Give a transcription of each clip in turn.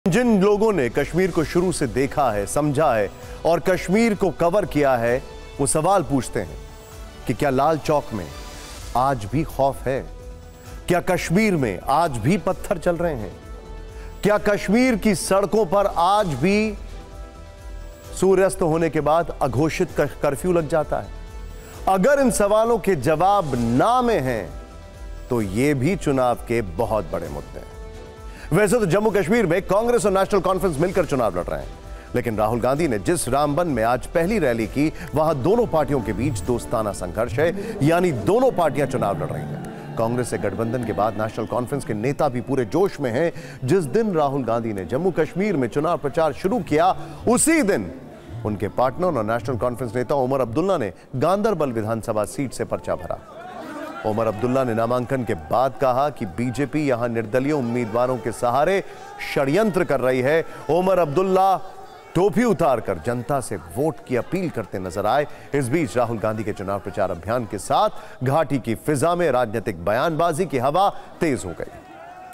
जिन लोगों ने कश्मीर को शुरू से देखा है, समझा है और कश्मीर को कवर किया है, वो सवाल पूछते हैं कि क्या लाल चौक में आज भी खौफ है? क्या कश्मीर में आज भी पत्थर चल रहे हैं? क्या कश्मीर की सड़कों पर आज भी सूर्यास्त होने के बाद अघोषित कर्फ्यू लग जाता है? अगर इन सवालों के जवाब ना में हैं, तो ये भी चुनाव के बहुत बड़े मुद्दे हैं। वैसे तो जम्मू कश्मीर में कांग्रेस और नेशनल कॉन्फ्रेंस मिलकर चुनाव लड़ रहे हैं, लेकिन राहुल गांधी ने जिस रामबन में आज पहली रैली की, वहां दोनों पार्टियों के बीच दोस्ताना संघर्ष है, यानी दोनों पार्टियां चुनाव लड़ रही हैं। कांग्रेस से गठबंधन के बाद नेशनल कॉन्फ्रेंस के नेता भी पूरे जोश में हैं। जिस दिन राहुल गांधी ने जम्मू कश्मीर में चुनाव प्रचार शुरू किया, उसी दिन उनके पार्टनर और नेशनल कॉन्फ्रेंस नेता उमर अब्दुल्ला ने गांदरबल विधानसभा सीट से पर्चा भरा। उमर अब्दुल्ला ने नामांकन के बाद कहा कि बीजेपी यहां निर्दलीय उम्मीदवारों के सहारे षड्यंत्र कर रही है। उमर अब्दुल्ला टोपी उतारकर जनता से वोट की अपील करते नजर आए। इस बीच राहुल गांधी के चुनाव प्रचार अभियान के साथ घाटी की फिजा में राजनीतिक बयानबाजी की हवा तेज हो गई।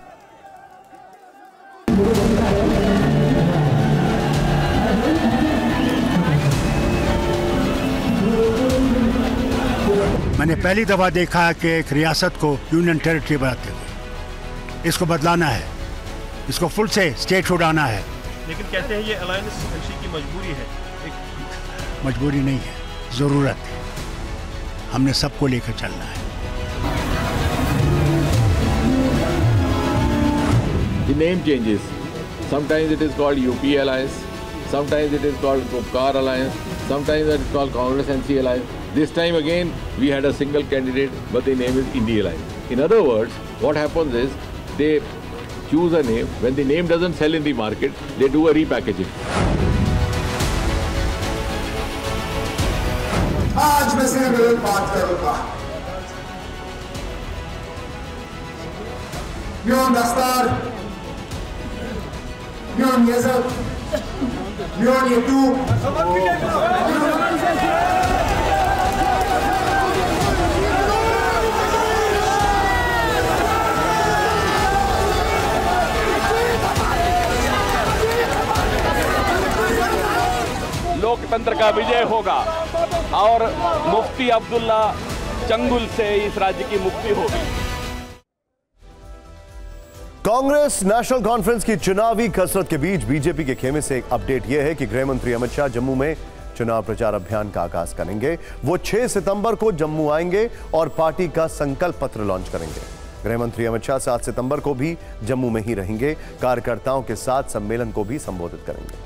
मैंने पहली दफा देखा है कि एक रियासत को यूनियन टेरिटरी बनाते हुए इसको बदलाना है, इसको फुल से स्टेट उड़ाना है। लेकिन कहते हैं ये अलायंस एलसी की मजबूरी है। मजबूरी नहीं है, जरूरत है। हमने सबको लेकर चलना है। The name changes. Sometimes it is called UP Alliance. Sometimes it is called Gupkar Alliance. Sometimes it is called Congress NC Alliance. This time again, we had a single candidate, but the name is India Alliance. In other words, what happens is they choose a name. When the name doesn't sell in the market, they do a repackaging. आज मैं सिर्फ एक बात करूंगा। Beyond Dastar, beyond Yazid, beyond Yatub. लोकतंत्र का विजय होगा और मुफ्ती अब्दुल्ला चंगुल से इस राज्य की मुक्ति होगी। कांग्रेस नेशनल कॉन्फ्रेंस की चुनावी कसरत के बीच बीजेपी के खेमे से एक अपडेट यह है कि गृह मंत्री अमित शाह जम्मू में चुनाव प्रचार अभियान का आगाज करेंगे। वो 6 सितंबर को जम्मू आएंगे और पार्टी का संकल्प पत्र लॉन्च करेंगे। गृह मंत्री अमित शाह 7 सितंबर को भी जम्मू में ही रहेंगे। कार्यकर्ताओं के साथ सम्मेलन को भी संबोधित करेंगे।